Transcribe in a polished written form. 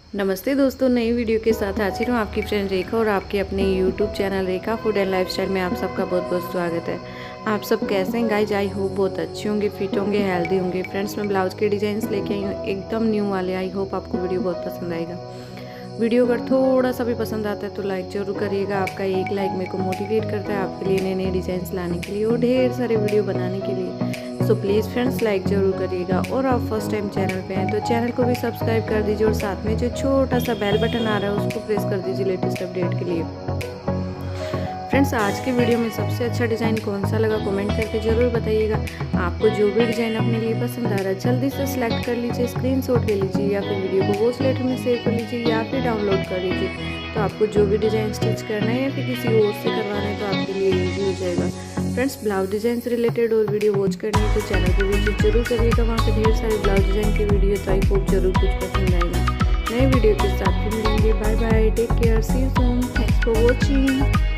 नमस्ते दोस्तों, नई वीडियो के साथ हाजिर हूँ आपकी फ्रेंड रेखा और आपके अपने YouTube channel Rekha food and lifestyle में आप सबका बहुत बहुत स्वागत है। आप सब कैसे हैं गाइज? आई होप बहुत अच्छे होंगे, फिट होंगे, हेल्दी होंगे। फ्रेंड्स, मैं ब्लाउज के डिजाइन लेके आई हूँ एकदम न्यू वाले। आई होप आपको वीडियो बहुत पसंद आएगा। वीडियो अगर थोड़ा सा भी पसंद आता है तो लाइक जरूर करिएगा। आपका एक लाइक मेरे को मोटिवेट करता है आपके लिए नए नए डिजाइन लाने के लिए और ढेर सारे वीडियो बनाने के लिए। सो प्लीज़ फ्रेंड्स, लाइक जरूर करिएगा और आप फर्स्ट टाइम चैनल पे हैं तो चैनल को भी सब्सक्राइब कर दीजिए और साथ में जो छोटा सा बेल बटन आ रहा है उसको प्रेस कर दीजिए लेटेस्ट अपडेट के लिए। फ्रेंड्स, आज के वीडियो में सबसे अच्छा डिज़ाइन कौन सा लगा कमेंट करके ज़रूर बताइएगा। आपको जो भी डिज़ाइन अपने लिए पसंद आ रहा है जल्दी से सिलेक्ट कर लीजिए, स्क्रीनशॉट ले लीजिए या फिर वीडियो को वॉच लेटर में सेव कर लीजिए या फिर डाउनलोड कर लीजिए। तो आपको जो भी डिज़ाइन स्टिच करना है या फिर किसी और से करवाना है तो आपके लिए ईजी हो जाएगा। फ्रेंड्स, ब्लाउज डिज़ाइन से रिलेटेड और वीडियो वॉच करनी है तो चैनल पर विजिट जरूर करिएगा। वहाँ पे ढेर सारे ब्लाउज डिज़ाइन की वीडियो तो आई होप जरूर कुछ पसंद आएगा। नए वीडियो के साथ फिर मिलेंगे। Bye bye, take care, see you soon, thanks for watching.